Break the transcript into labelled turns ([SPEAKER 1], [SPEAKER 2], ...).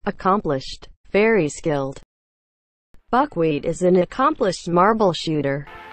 [SPEAKER 1] Accomplished. Very skilled. Buckwheat is an accomplished marble shooter.